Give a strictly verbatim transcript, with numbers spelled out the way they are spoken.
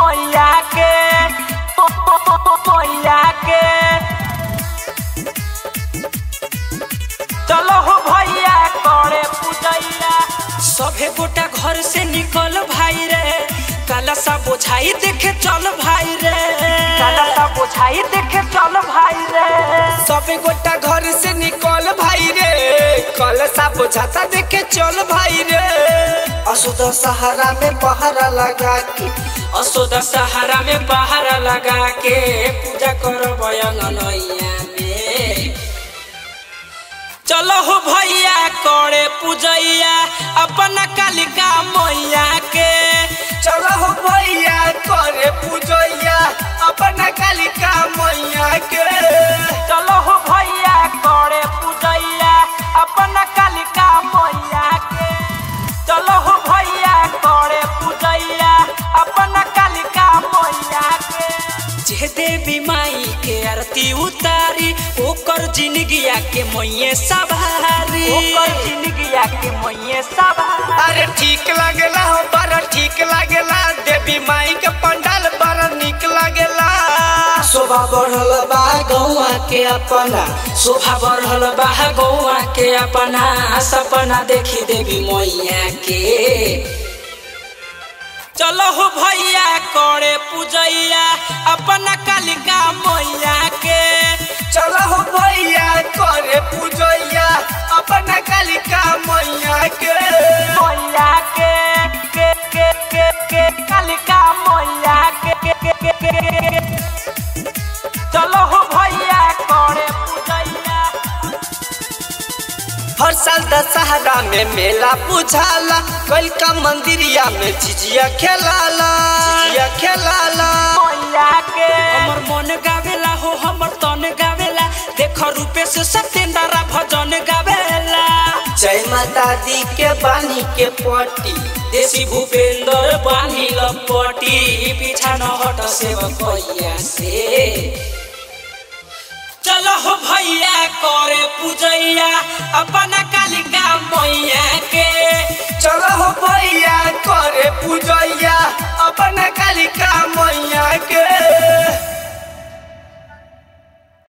मैया के मैया के चलो हो भैया करे पूजैया। सभे गोटा घर से निकल भाई रे, काला सा बोझाई देखे चल भाई रे, काला सा बोझाई देखे चल भाई रे। सभे गोटा घर से निकल भाई रे, काला सा बोझाता देखे चल भाई रे। असुदा सहारा में पहरा लगा के, असुदा सहारा में पहरा लगा के पूजा करब अंगनैया में। चलो हो भैया करे पूजैया अपना कालिका मैया के। चलो हो भैया करे पूजैया अपना कालिका मैया के। चलो हो भैया करे पूजैया अपना कालिका मैया के। चलो हो भैया करे पूजैया अपना कालिका मैया के। जे देवी माई के आरती उतारी ओकर जिंदगिया के मैये सवारी, ओकर जिंदगिया के मैये सवारी। अरे ठीक लागेला हो बड़ा ठीक लागेला, देवी माई के पंडाल बड़ा निक लागेला। शोभा बढ़ल बा गौआ के अपना, शोभा बढ़ल बा गौआ के अपना, सपना देखी देवी मैया के। चलो हो भैया करे पूजैया अपना कालिका मैया के। चलो हो भैया करे पूजैया अपना कालिका मैया के। मैया के के के के के कालिका मैया के के के के। चलो हो भैया करे पूजैया। हर साल दशहरा में मेला बुझाला, कलिका मंदिरिया में झिझिया खेलाला, झिझिया खेलाला। मैया के हमर मन गावेला हो हमर तन गावेला, देख रूपे से सत्येंद्रा भजन गावेला। जय माता दी के बानी के पटी, देसी भूपेंद्र बानी लपटी, पीछा न हट सेवकैया से। चलो हो भैया करे पूजैया अपना कालिका मैया के।